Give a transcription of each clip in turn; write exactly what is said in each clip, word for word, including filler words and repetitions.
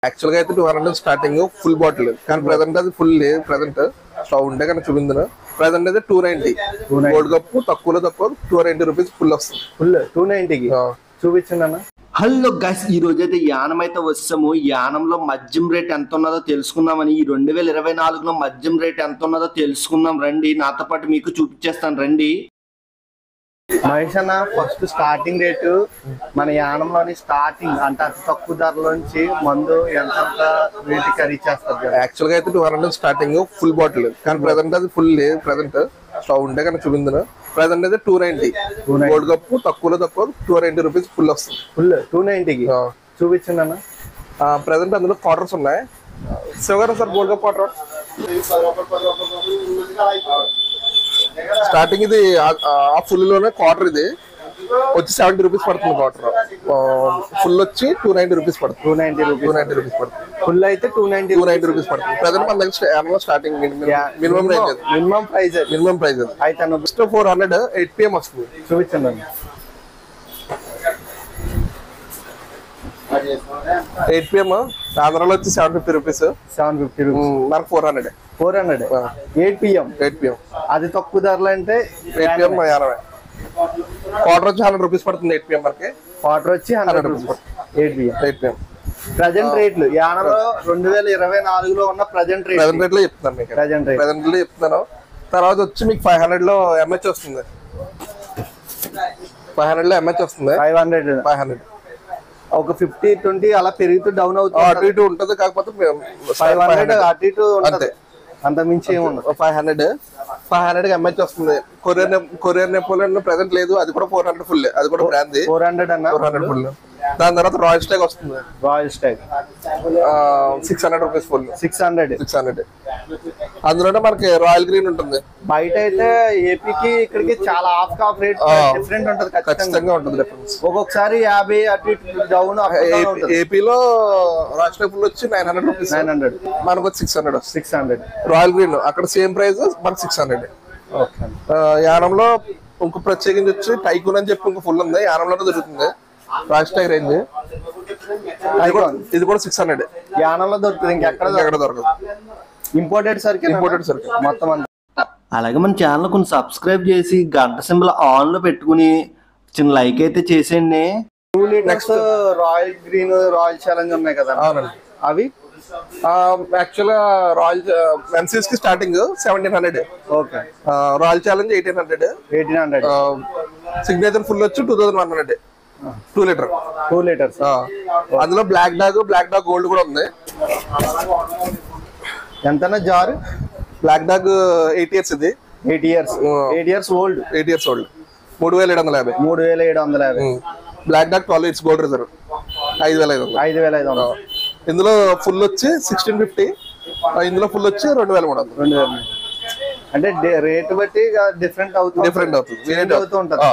Actual గా అయితే two hundred starting full bottle, కానీ ప్రెసెంట్ అది ఫుల్ లేదు. ప్రెసెంట్ స్టవ్ ఉంటే కానీ చూపించిన ప్రెసెంట్ అయితే టూ నైన్టీ గోల్డ్ కప్పు తక్కువలో తక్కువ టూ నైన్టీ రూపీస్ ఫుల్ వస్తుంది. ఫుల్ టూ నైన్టీకి చూపించండి అన్న. హలో గైస్, ఈ రోజు అయితే యానం అయితే వస్తాము. యానంలో మద్యం రేట్ ఎంత ఉన్నదో తెలుసుకుందామని, ఈ రెండు వేల ఇరవై నాలుగులో మద్యం రేట్ ఎంత ఉన్నదో తెలుసుకుందాం రండి. నాతో పాటు మీకు చూపించేస్తాను రండి. మహేష్ అన్న, ఫస్ట్ స్టార్టింగ్ రేటు మన యానంలోని స్టార్టింగ్ అంటే అతి తక్కువ ధరలోంచి మందు ఎంత రేటు ఖరీదు చేస్తారు. యాక్చువల్ గా అయితే two hundred starting full bottle, కానీ ప్రెసెంట్ అది ఫుల్ లేదు. ప్రెసెంట్ స్టవ్ ఉంటే కానీ చూపించిన ప్రెసెంట్ అయితే టూ నైన్టీ గోల్డ్ కప్పు తక్కువలో తక్కువ టూ నైన్టీ రూపీస్ ఫుల్ వస్తుంది. ఫుల్ టూ నైన్టీకి చూపించండి అన్న. ప్రెసెంట్ అందులో క్వార్టర్స్ ఉన్నాయి. Seven sir gold cup quarter starting ఇది ఆ ఫుల్ లోనే క్వార్టర్ ఇది వచ్చి సెవెంటీ రూపీస్ పడుతుంది. క్వార్టర్ ఫుల్ వచ్చి టూ నైన్టీ రూపీస్ పడుతుంది. Two ninety rupees two ninety rupees పడుతుంది. ఫుల్ అయితే two ninety two ninety rupees పడుతుంది. ప్రెసెంట్ మన దగ్గర starting minimum range minimum price minimum price అయితే next four hundred eight PM వస్తుంది. చూపించండి అన్న. ఎయిట్ పిఎం ఆంధ్రాలో వచ్చి seven fifty rupees seven fifty rupees మనకు four hundred four hundred eight PM eight PM అది తక్కువ ధరలు అంటే ఎయిట్ పిఎం యాభై. క్వార్టర్ వచ్చి హండ్రెడ్ రూపీస్ పడుతుంది. ఎయిట్ పిఎం వరకు క్వార్టర్ వచ్చి hundred rupees eight PM eight PM present రేట్లు యానంలో రెండు వేల ఇరవై నాలుగులో ఉన్న ప్రజెంట్ రేట్ ప్రజెంట్ రేట్ లో చెప్తున్నాను మీకు. ప్రజెంట్ రేట్ ప్రజెంట్ లో చెప్తున్నాను. తర్వాత వచ్చి మీకు ఫైవ్ హండ్రెడ్ లో ఎంహెచ్ వస్తుంది. ఫైవ్ హండ్రెడ్ లో ఎంహెచ్ వస్తుంది. ఫైవ్ హండ్రెడ్ ఫైవ్ హండ్రెడ్ ఒక ఫిఫ్టీ ట్వంటీ అలా పెరుగుతూ డౌన్ అవుతుంది. అటు ఇటు ఉంటుంది. కాకపోతే ఫైవ్ హండ్రెడ్ అటు ఇటు అంతే, అంత మించి ఏముండదు. Five hundred five hundred MH వస్తుంది. కొరియర్ కొరియర్ నెపోలియన్ ప్రెసెంట్ లేదు, అది కూడా ఫోర్ హండ్రెడ్ ఫుల్, అది కూడా బ్రాండ్ ఫోర్ హండ్రెడ్ అన్న ఫోర్ హండ్రెడ్ ఫుల్. దాని తర్వాత రాయల్ స్టాగ్ వస్తుంది. Royal Stag six hundred rupees full six hundred six hundred అందులోనే మనకి రాయల్ గ్రీన్ ఉంటుంది. బయట అయితే ఏపీకి ఇక్కడికి చాలా హాఫ్ హాఫ్ రేట్ డిఫరెంట్ ఉంటుంది. ఖచ్చితంగా ఉంటుంది డిఫరెన్స్. ఒక్కొక్కసారి యాభై అటు ఇటు డౌన్. ఏపీలో రాయల్ స్టాగ్ ఫుల్ వచ్చి nine hundred rupees nine hundred మనకు వచ్చి six hundred six hundred Royal Green అక్కడ సేమ్ ప్రైస్ మనకి సిక్స్ హండ్రెడ్. యానంలో ఇంకో ప్రత్యేకించి వచ్చి టైకూన్ అని చెప్పి ఇంకో ఫుల్ ఉంది. యానంలోనే దొరుకుతుంది రాయల్ స్టాగ్ రేంజ్. ఇది కూడా సిక్స్ హండ్రెడ్ యానంలో దొరుకుతుంది, ఇంకెక్కడ ఎక్కడ దొరకదు. ఇంపోర్టెడ్ సర్కిల్ ఇంపోర్టెడ్ సర్కిల్ మొత్తం అంతా. అలాగే మన ఛానల్ కొంచెం సబ్స్క్రైబ్ చేసి గంట సింబల్ ఆన్ లో పెట్టుకుని చిన్న లైక్ అయితే చేసేయండి. Two litres Royal Green Royal Challenge ఉన్నాయి కదా, అవి యాక్చువల్ గా రాయల్ ఎన్సీఎస్ కి starting seventeen hundred. Okay. Royal Challenge eighteen hundred. Eighteen hundred signature full వచ్చి two thousand one hundred two litre two litres అందులో Black Dog Black Dog gold కూడా ఉంది. ఎంతనా జార్? బ్లాక్ డాగ్ ఎయిట్ ఇయర్స్ ఇది. Eight years eight years old eight years old మూడు వేల ఏడు వందల యాభై మూడు వేల ఏడు వందల యాభై Black Dog twelve years Gold Reserve ఐదు వేల ఐదు వందలు ఐదు వేల ఐదు వందలు ఇందులో ఫుల్ వచ్చి సిక్స్టీన్ ఫిఫ్టీ. ఇందులో ఫుల్ వచ్చి రెండు వేల మూడు వందలు. రెండు వేల అంటే రేట్ బట్టి డిఫరెంట్ అవుతుంది డిఫరెంట్ అవుతుంది అవుతూ ఉంటుంది.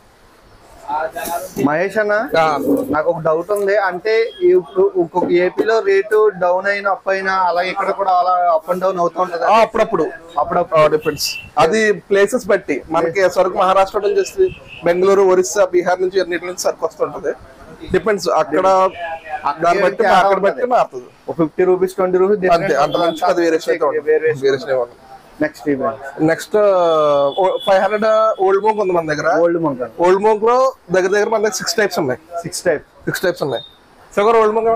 మహేష్ అన్న, నాకు ఒక డౌట్ ఉంది. అంటే ఇప్పుడు ఒక్కొక్క ఏపీలో రేటు డౌన్ అయినా అప్ అయినా అలా ఇక్కడ కూడా అలా అప్ అండ్ డౌన్ అవుతూ ఉంటుంది అప్పుడప్పుడు అప్పుడప్పుడు డిఫరెన్స్. అది ప్లేసెస్ బట్టి మనకి సరుకు మహారాష్ట్ర నుంచి వస్తుంది, బెంగళూరు ఒరిస్సా బీహార్ నుంచి అన్నిటి నుంచి సరుకు వస్తుంటది. డిపెండ్స్ అక్కడ దాన్ని బట్టి అక్కడ బట్టి మారుతుంది. ఫిఫ్టీ రూపీస్ ట్వంటీ రూపీస్ అంతే, అంత మంచి అది variation variation. Next next five hundred Old Monk ఉంది మన దగ్గర. ఓల్డ్ మోంక్ ఓల్డ్ మోంక్ లో దగ్గర దగ్గర మన దగ్గర సిక్స్ టైప్స్ ఉన్నాయి. సిక్స్ టైప్ సిక్స్ టైప్స్ ఉన్నాయి. సగర్ Old Monk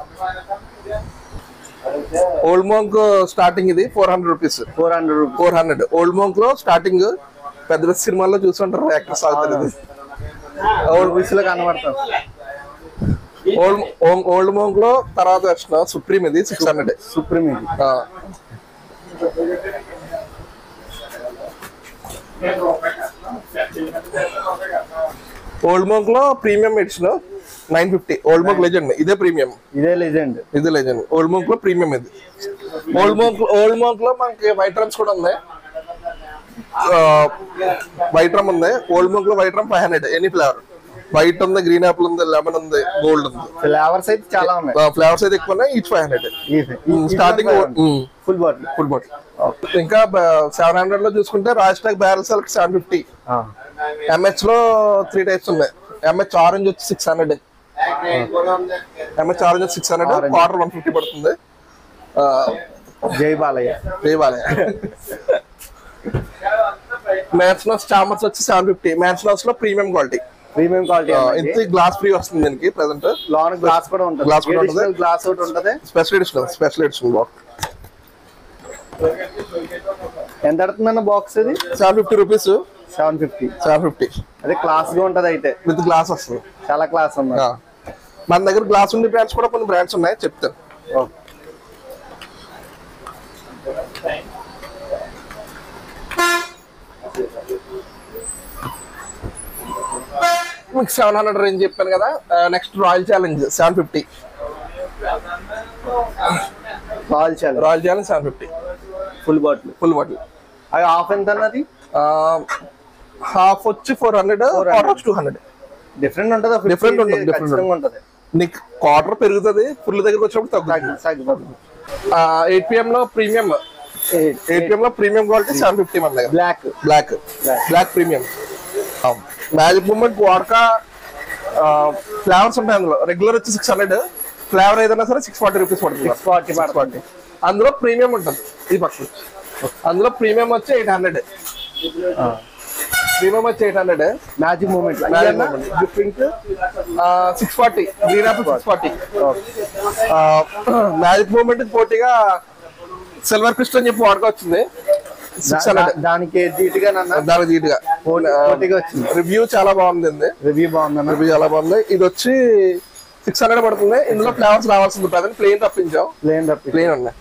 Old Monk starting ఇది four hundred rupees four hundred rupees four hundred Old Monk లో స్టార్టింగ్. పెద్ద పెద్ద సినిమాల్లో చూస్తుంటారు యాక్టర్స్ అవుతుంది. ఓల్డ్ పీస్ లో కనబడతాం. ఓల్డ్ ఓల్డ్ మోంక్ లో తర్వాత వచ్చిన సుప్రీం ఇది సిక్స్ హండ్రెడ్ సుప్రీం ఇది. ఓల్డ్ మోంక్ లో premium edition nine fifty. Old Monk Legend ఇదే ప్రీమియం. ఇదే లెజెండ్ ఇదే లెజెండ్. ఓల్డ్ మోంక్ లో ప్రీమియం ఇది. ఓల్డ్ మోంక్ ఓల్డ్ మోంక్ లో మనకి వైట్ రమ్స్ కూడా ఉన్నాయి. వైట్ రమ్ ఉంది ఓల్డ్ మోంక్ లో. White rum five hundred any flavour. White ఉంది, గ్రీన్ ఆపిల్ ఉంది, లెమన్ ఉంది, గోల్డ్ ఉంది. ఫ్లేవర్స్ అయితే చాలా ఉన్నాయి. ఫ్లేవర్స్ అయితే ఎక్కువ ఉన్నాయి. Each five hundred starting full bottle full bottle. ఇంకా సెవెన్ హండ్రెడ్ లో చూసుకుంటే Royal Stag barrel select seven fifty. MH లో త్రీ టైప్స్ ఉన్నాయి. ఎంహెచ్ ఆరెంజ్ వచ్చి six hundred MS orange six hundred, quarter one fifty పడుతుంది. జై బాలయ్య. జై బాలయ్య. మ్యాచ్ నోస్ చామర్స్ వచ్చి సెవెన్ ఫిఫ్టీ. మ్యాచ్ నోస్ లో ప్రీమియం క్వాలిటీ, ప్రీమియం క్వాలిటీ. ఇంత గ్లాస్ ఫ్రీ వస్తుంది దీనికి ప్రెసెంట్. లోన్ గ్లాస్ కూడా ఉంటుంది. గ్లాస్ కూడా ఉంటుంది. గ్లాస్ ఒకటి ఉంటుంది. Special edition, special edition box. ఎంత పడుతుందన్న బాక్స్ ఇది? Seven fifty rupees. Seven fifty seven fifty అదే క్లాస్ గా ఉంటది అయితే. విత్ గ్లాస్ వస్తుంది. చాలా క్లాస్ ఉంది. మన దగ్గర గ్లాస్ ఉండే బ్రాండ్స్ కూడా కొన్ని బ్రాండ్స్ ఉన్నాయి, చెప్తాను. మీకు సెవెన్ హండ్రెడ్ రేంజ్ చెప్పాను కదా. Next Royal Challenge seven fifty. Royal Challenge Royal Challenge seven fifty full bottle. Full bottle. అది హాఫ్ ఎంత అన్నది? హాఫ్ వచ్చి ఫోర్ హండ్రెడ్, క్వార్టర్ వచ్చి టూ హండ్రెడ్. డిఫరెంట్ ఉంటుందా? డిఫరెంట్ ఉంటుంది. డిఫరెంట్ ఉంటుంది. నీకు క్వార్టర్ పెరుగుతుంది, ఫుల్ దగ్గరకు వచ్చినప్పుడు తగ్గుతుంది. ఎయిట్ పిఎం లో ప్రీమియం, ఎయిట్ పిఎం లో ప్రీమియం క్వాలిటీ సెవెన్ ఫిఫ్టీ మన దగ్గర. Black black black premium. Magic Moment vodka flavours ఉంటాయి అందులో. రెగ్యులర్ వచ్చి సిక్స్ హండ్రెడ్, ఫ్లేవర్ ఏదైనా సరే సిక్స్ ఫార్టీ రూపీస్ పడుతుంది. సిక్స్ ఫార్టీ ఫార్టీ అందులో ప్రీమియం ఉంటుంది. ఈ పక్క అందులో ప్రీమియం వచ్చి ఎయిట్ హండ్రెడ్. ప్రీమియం వచ్చి eight hundred. Magic Moment pink six forty. Green apple six forty. Magic Moment పోటీగా సిల్వర్ క్రిస్టల్ అని చెప్పి వాడుక వచ్చింది. Six hundred. దానికి ధీటుగా దానికి ధీటుగా వచ్చింది. రివ్యూ చాలా బాగుంది. రివ్యూ బాగుంది. రివ్యూ చాలా బాగుంది. ఇది వచ్చి సిక్స్ హండ్రెడ్ పడుతుంది. ఇందులో ఫ్లేవర్స్ రావాల్సింది. ప్రజెంట్ ప్లేన్ తప్పించాం. ప్లేన్ తప్పి ప్లేన్ ఉన్నాయి.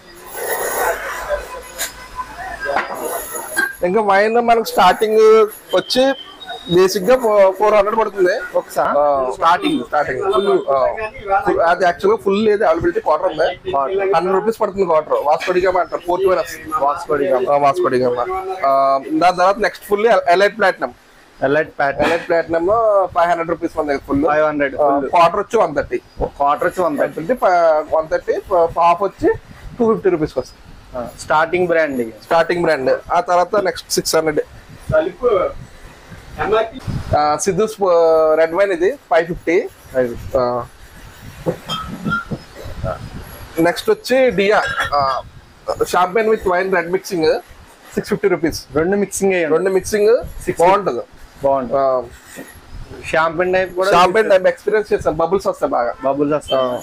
ఇంకా వైన్ మనకు స్టార్టింగ్ వచ్చి బేసిక్ గా ఫోర్ హండ్రెడ్ పడుతుంది. ఒకసారి స్టార్టింగ్ స్టార్టింగ్ ఫుల్ అది యాక్చువల్గా ఫుల్ లేదు, అవైలబిలిటీ క్వార్టర్ ఉంది. హండ్రెడ్ రూపీస్ పడుతుంది క్వార్టర్. వాస్కోడిగామా అంటారు. ఫోర్టీ వన్ వస్తుంది. వాస్కోడిగామా వాస్కోడిగామా దాని తర్వాత next full elite platinum. Elite pattern. Elite platinum లో ఫైవ్ హండ్రెడ్ రూపీస్ మన దగ్గర. Full five hundred. క్వార్టర్ వచ్చి వన్ థర్టీ. క్వార్టర్ వచ్చి one thirty. One thirty half వచ్చి టూ ఫిఫ్టీ రూపీస్ వస్తుంది. Starting brand. Starting brand. ఆ తర్వాత నెక్స్ట్ సిక్స్ హండ్రెడ్ సిద్ధు రెడ్ వైన్. ఇది ఫైవ్ ఫిఫ్టీ. నెక్స్ట్ వచ్చి డియా champagne with wine red mixing six fifty rupees. రెండు mixing రెండు మిక్సింగ్ బాగుంటుంది. బాగుంటుంది. షాంపెన్ టైప్ కూడా. షాంపెన్ టైప్ ఎక్స్పీరియన్స్ చేస్తాను. బబుల్స్ వస్తాయి బాగా. బబుల్స్ వస్తాయి.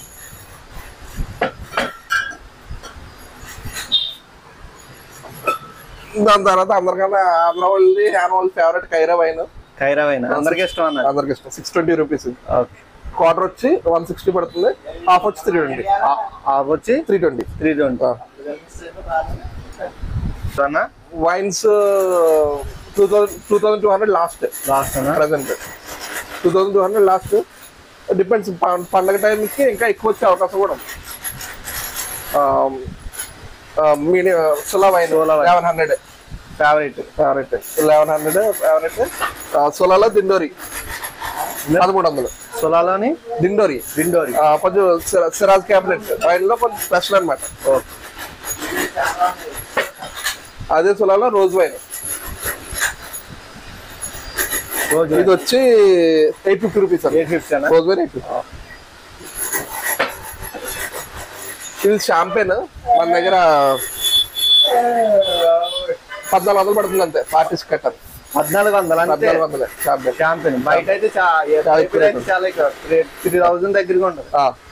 దాని తర్వాత అందరికన్నా ఆంధ్ర వాళ్ళది హ్యాన్ వాళ్ళ ఫేవరెట్ కైరా వైన్. కైరా వైన్ అందరికి ఇష్టం అన్నారు. అందరికి ఇష్టం. Six twenty rupees. Okay. Quarter వచ్చి వన్ సిక్స్టీ పడుతుంది. హాఫ్ వచ్చి త్రీ ట్వంటీ. హాఫ్ వచ్చి three twenty. Three twenty. Wines two thousand two thousand two hundred last. Last present two thousand two hundred last. Depends. పండగ టైంకి ఇంకా ఎక్కువ వచ్చే అవకాశం కూడా ఉంది. Sula wine eleven hundred favourite. Favourite eleven hundred favourite. సులాలో దిండోరి పదమూడు వందలు. సులాలోని దిండోరి. దిండోరి కొంచెం సిరాజ్ క్యాబినెట్ వైన్ లో కొంచెం స్పెషల్ అనమాట. అదే సులాలో రోజ్ వైన్. ఇది వచ్చి eight fifty rupees. Eight fifty rose wine eight fifty. ఇది షాంపెన్ మన దగ్గర పద్నాలుగు వందలు పడుతుంది అంతే. పార్టీస్ కట్టర్ పద్నాలుగు వందలు. పద్నాలుగు వందలే షాంపెన్. షాంపెన్ బయట అయితే చాలా త్రీ థౌసండ్ దగ్గరగా ఉంటుంది.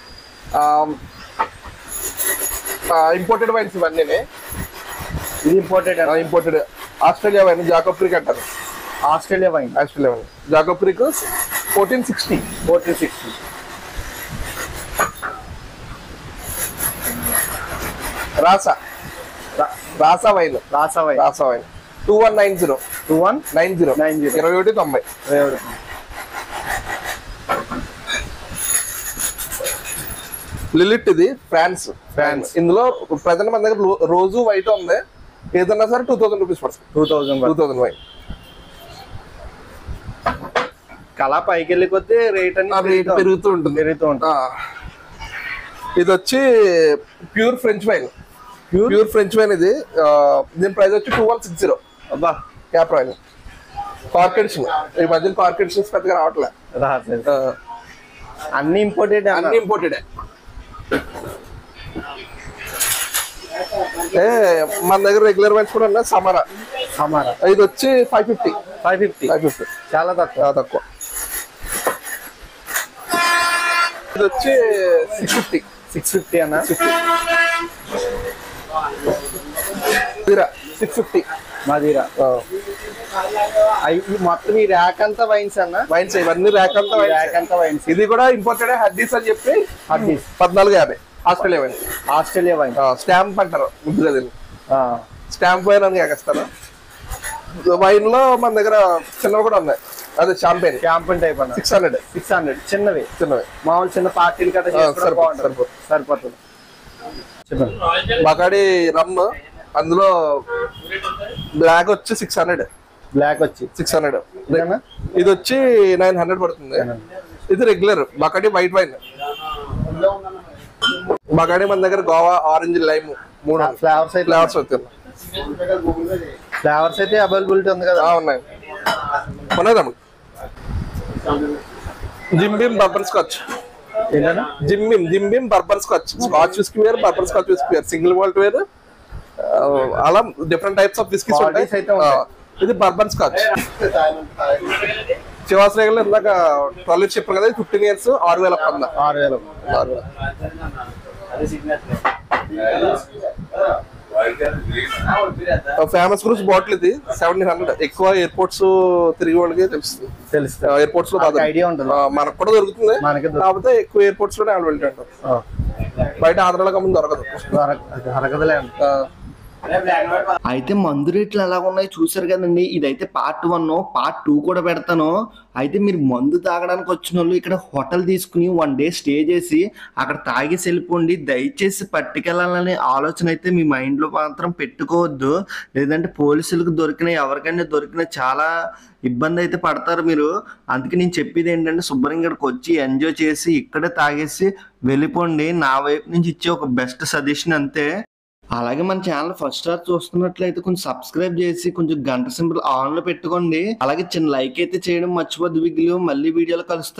ఇంపోర్టెడ్ వైన్స్ ఇవన్నీ. ఇది imported. Imported Australia wine Jacob's Creek అంటారు. Australia wine. Australia wine Jacob's Creek fourteen sixty. Fourteen sixty. Rasa Rasa wine. Rasa wine. Rasa wine two one nine zero. Two one nine zero nine zero ఇరవై ఒకటి తొంభై. లిలిట్. ఇది France. France. ఇందులో present మన దగ్గర రోజు వైట్ ఉంది. ఏదన్నా సరే టూ థౌసండ్ రూపీస్ పడుతుంది. Two thousand two thousand wine. కళా పైకి వెళ్ళి కొద్దీ రేట్ అని రేట్ పెరుగుతూ ఉంటుంది. పెరుగుతూ ఉంటుంది. ఇది వచ్చి pure French wine. Pure French wine. ఇది దీని ప్రైస్ వచ్చి టూ వన్ సిక్స్ జీరో. అబ్బా క్యాప్ వైన్. కార్కెడిషన్ ఈ మధ్యన కార్కెడిషన్స్ పెద్దగా రావట్లే. అన్ని ఇంపోర్టెడ్ అన్ని ఇంపోర్టెడ్. అంటే మన దగ్గర రెగ్యులర్ వైన్స్ కూడా ఉన్నాయి. సమరా సమారా ఇది వచ్చి five fifty five fifty five fifty చాలా తక్కువ. చాలా తక్కువ. ఇది వచ్చి సిక్స్ ఫిఫ్టీ సిక్స్ ఫిఫ్టీ అన్న. సిక్స్ ఫిఫ్టీ మదిరా. అవి మొత్తం ఈ ర్యాక్ అంతా వైన్స్ అన్న. వైన్స్ ఇవన్నీ ర్యాక్ అంతా ర్యాక్ అంతా వైన్స్. ఇది కూడా ఇంపోర్టెడ్ హడ్డీస్ అని చెప్పి హడ్డీస్ పద్నాలుగు యాభై Australia wine. Australia wine stamp అంటారు ముందుగా దీన్ని. స్టాంప్ వైన్ అని ఎగేస్తారు. వైన్ లో మన దగ్గర చిన్నవి కూడా ఉన్నాయి. అదే షాంపెయిన్ క్యాంపెన్ టైప్ అన్న. సిక్స్ హండ్రెడ్ సిక్స్ హండ్రెడ్ చిన్నవి చిన్నవి మామూలు చిన్న పార్టీలు కట్ట సరిపోతుంది. సరిపోతుంది. బకాడి రమ్ అందులో బ్లాక్ వచ్చి సిక్స్ హండ్రెడ్ బ్లాక్ వచ్చి సిక్స్ హండ్రెడ్ ఇది వచ్చి నైన్ హండ్రెడ్ పడుతుంది. ఇది regular Bacardi white wine. Bacardi మన దగ్గర గోవా, ఆరెంజ్, లైమ్ మూడు ఫ్లేవర్స్ అయితే ఫ్లేవర్స్ వచ్చాయి. ఫ్లేవర్స్ అయితే అవైలబిలిటీ ఉంది కదా. ఉన్నాయి ఉన్నాయి తమ్ముడు. Jim Beam bourbon scotch. ఏంటన్నా? Jim Beam Jim Beam bourbon scotch. Scotch whisky వేర్, బర్బన్ స్కాచ్ విస్కీ వేర్, సింగిల్ వాల్ట్ వేర్, అలా డిఫరెంట్ టైప్స్ ఆఫ్ విస్కీస్ ఉంటాయి. ఇది బర్బన్ స్కాచ్. చివాస్ రేగల్ ఇందాక ట్వెల్వ్ ఇయర్స్ చెప్పారు కదా, ఫిఫ్టీన్ ఇయర్స్ ఆరు వేల పొంద ఆరు వేల ఆరు వేల ఫేమస్ గ్రూప్స్ బాటిల్. ఇది సెవెంటీన్ హండ్రెడ్. ఎక్కువ ఎయిర్పోర్ట్స్ తిరిగి వాళ్ళకి తెలుస్తుంది. తెలుస్తుంది. ఎయిర్పోర్ట్స్ లో ఐడియా ఉంటుంది. మనకు కూడా దొరుకుతుంది. కాకపోతే ఎక్కువ ఎయిర్పోర్ట్స్ లోనే అవైలబిలిటీ ఉంటుంది. బయట ఆంధ్రాలో కమ్ముందు దొరకదు. దొరకదులే. అయితే మందు రేట్లు ఎలా ఉన్నాయి చూసారు కదండి. ఇదైతే పార్ట్ వన్. పార్ట్ టూ కూడా పెడతాను. అయితే మీరు మందు తాగడానికి వచ్చిన వాళ్ళు ఇక్కడ హోటల్ తీసుకుని వన్ డే స్టే చేసి అక్కడ తాగేసి వెళ్ళిపోండి. దయచేసి పట్టుకెళ్ళాలనే ఆలోచన అయితే మీ మైండ్ లో మాత్రం పెట్టుకోవద్దు. లేదంటే పోలీసులకు దొరికిన ఎవరికైనా దొరికిన చాలా ఇబ్బంది అయితే పడతారు మీరు. అందుకే నేను చెప్పేది ఏంటంటే శుభ్రంగా ఇక్కడికి వచ్చి ఎంజాయ్ చేసి ఇక్కడే తాగేసి వెళ్ళిపోండి. నా వైపు నుంచి ఇచ్చే ఒక బెస్ట్ సజెషన్ అంతే. అలాగే మన ఛానల్ ఫస్ట్ స్టార్ చూస్తున్నట్లయితే కొంచెం సబ్స్క్రైబ్ చేసి కొంచెం గంట సింబల్ ఆన్ లో పెట్టుకోండి. అలాగే చిన్న లైక్ అయితే చేయడం మర్చిపోద్దు. విగ్గులు మళ్ళీ వీడియోలో కలుస్తాం.